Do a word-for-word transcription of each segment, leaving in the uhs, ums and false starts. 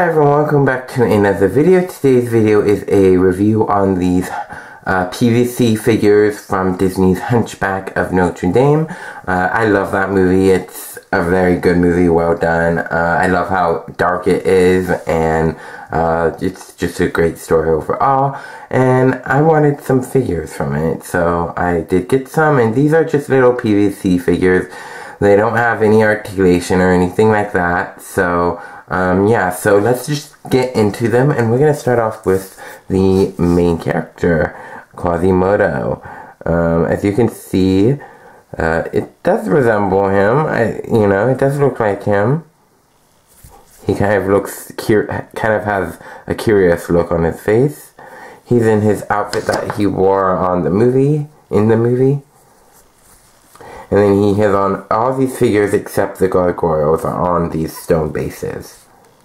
Hi everyone, welcome back to another video. Today's video is a review on these uh, P V C figures from Disney's Hunchback of Notre Dame. Uh, I love that movie. It's a very good movie, well done. Uh, I love how dark it is, and uh, it's just a great story overall. And I wanted some figures from it, so I did get some, and these are just little P V C figures. They don't have any articulation or anything like that, so Um, yeah, so let's just get into them, and we're going to start off with the main character, Quasimodo. Um, as you can see, uh, it does resemble him. I, you know, it does look like him. He kind of looks, kind of has a curious look on his face. He's in his outfit that he wore on the movie, in the movie. And then he has on all these figures except the gargoyles are on these stone bases.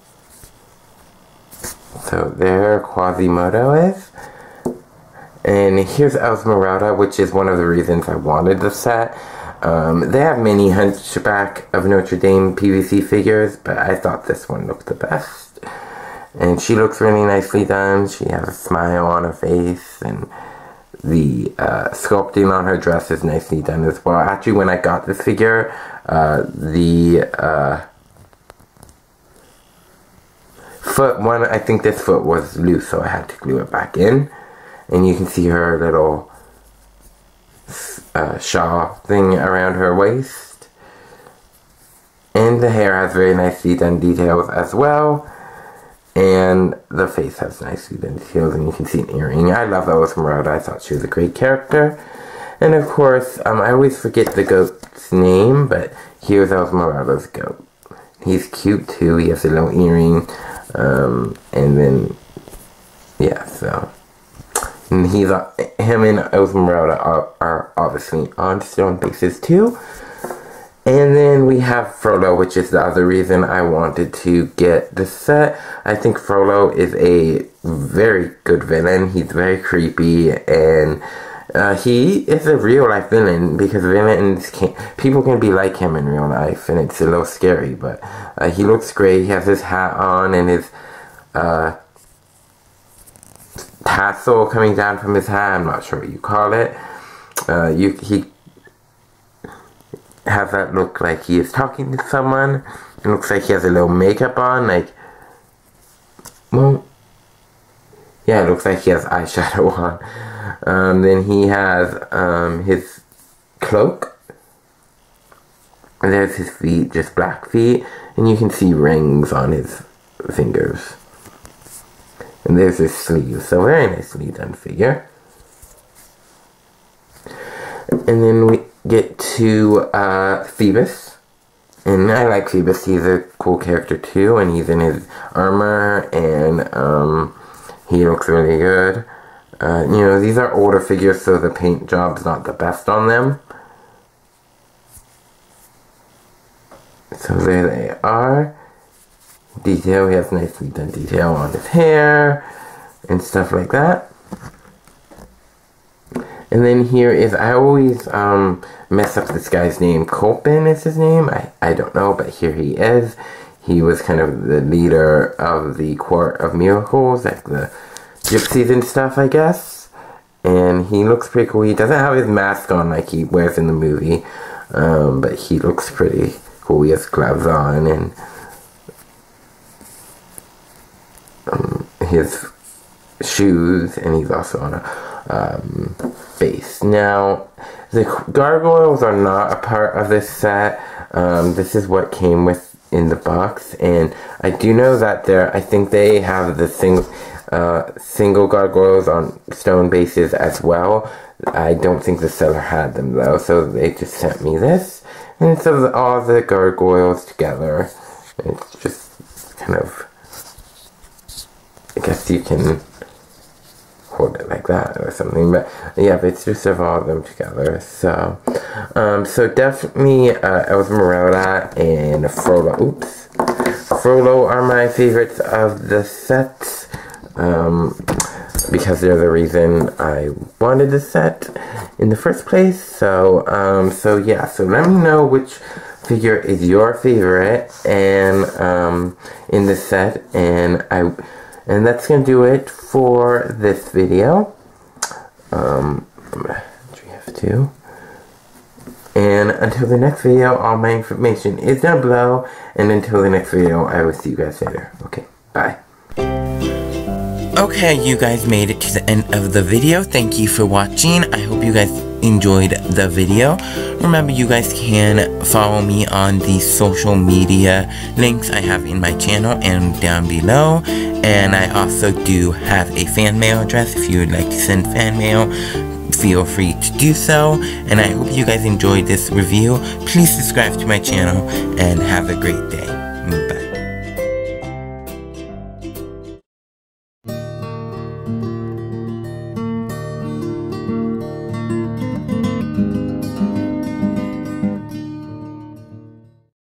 So there Quasimodo is. And here's Esmeralda, which is one of the reasons I wanted the set. Um, they have many Hunchback of Notre Dame P V C figures, but I thought this one looked the best. And she looks really nicely done. She has a smile on her face, and the uh, sculpting on her dress is nicely done as well. Actually, when I got this figure, uh, the uh, foot one, I think this foot was loose, so I had to glue it back in. And you can see her little uh, shawl thing around her waist. And the hair has very nicely done details as well. And the face has nicely done details, and you can see an earring. I love Esmeralda. I thought she was a great character. And of course, um, I always forget the goat's name, but here's Esmeralda's goat. He's cute too. He has a little earring. Um, and then, yeah, so. And he's, uh, him and Esmeralda are, are obviously on stone bases too. And then we have Frollo, which is the other reason I wanted to get the set. I think Frollo is a very good villain. He's very creepy, and uh, he is a real life villain, because villains can people can be like him in real life, and it's a little scary. But uh, he looks great. He has his hat on and his uh, tassel coming down from his hat. I'm not sure what you call it. Uh, you he. Has that look like he is talking to someone. It looks like he has a little makeup on, like, well, yeah, it looks like he has eyeshadow on. Um, then he has um, his cloak. And there's his feet, just black feet, and you can see rings on his fingers. And there's his sleeve, so very nicely done figure. And then we get to uh, Phoebus, and I like Phoebus. He's a cool character too, and he's in his armor, and um, he looks really good. Uh, you know, these are older figures, so the paint job's not the best on them. So there they are. Detail, he has nicely done detail on his hair, and stuff like that. And then here is, I always um, mess up this guy's name. Colpin is his name? I, I don't know, but here he is. He was kind of the leader of the Court of Miracles, like the gypsies and stuff, I guess. And he looks pretty cool. He doesn't have his mask on like he wears in the movie, um, but he looks pretty cool. He has gloves on, and um, his shoes, and he's also on a um, base. Now, the gargoyles are not a part of this set. Um, this is what came with in the box, and I do know that there, I think they have the single, uh, single gargoyles on stone bases as well. I don't think the seller had them though, so they just sent me this, and it says all the gargoyles together. It's just kind of, I guess you can hold it like that or something, but yeah, but it's just of all of them together. So um so definitely uh Esmeralda and Frollo oops Frollo are my favorites of the set, um because they're the reason I wanted the set in the first place. So um so yeah, so let me know which figure is your favorite and um, in the set, and I and that's gonna do it for this video. Um, I'm gonna have to. And until the next video, all my information is down below. And until the next video, I will see you guys later. Okay, bye. Okay, you guys made it to the end of the video. Thank you for watching. I hope you guys enjoyed the video. Remember, you guys can follow me on the social media links I have in my channel and down below. And I also do have a fan mail address if you would like to send fan mail. Feel free to do so, and I hope you guys enjoyed this review. Please subscribe to my channel, and have a great day. Bye.